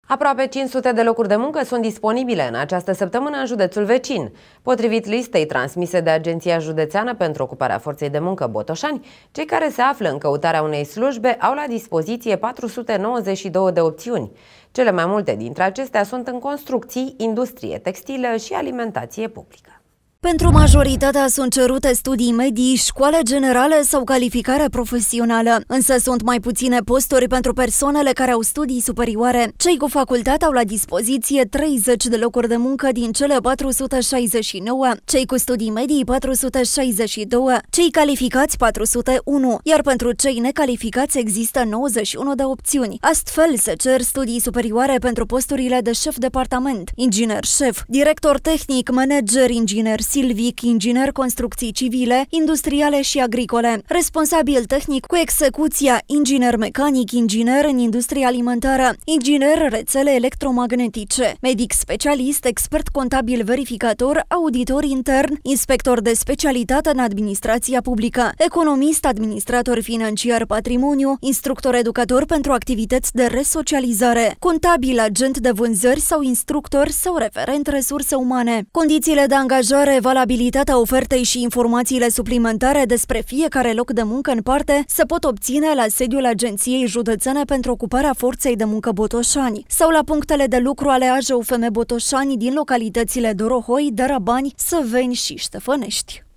Aproape 500 de locuri de muncă sunt disponibile în această săptămână în județul vecin. Potrivit listei transmise de Agenția Județeană pentru Ocuparea Forței de Muncă Botoșani, cei care se află în căutarea unei slujbe au la dispoziție 492 de opțiuni. Cele mai multe dintre acestea sunt în construcții, industrie textilă și alimentație publică. Pentru majoritatea sunt cerute studii medii, școală generală sau calificare profesională, însă sunt mai puține posturi pentru persoanele care au studii superioare. Cei cu facultate au la dispoziție 30 de locuri de muncă din cele 469, cei cu studii medii 462, cei calificați 401, iar pentru cei necalificați există 91 de opțiuni. Astfel se cer studii superioare pentru posturile de șef departament, inginer șef, director tehnic, manager, inginer silvic, inginer construcții civile, industriale și agricole, responsabil tehnic cu execuția, inginer mecanic, inginer în industria alimentară, inginer rețele electromagnetice, medic specialist, expert contabil verificator, auditor intern, inspector de specialitate în administrația publică, economist, administrator financiar patrimoniu, instructor educator pentru activități de resocializare, contabil, agent de vânzări sau instructor sau referent resurse umane. Condițiile de angajare, valabilitatea ofertei și informațiile suplimentare despre fiecare loc de muncă în parte se pot obține la sediul Agenției Județene pentru Ocuparea Forței de Muncă Botoșani sau la punctele de lucru ale AJUFM Botoșani din localitățile Dorohoi, Darabani, Săveni și Ștefănești.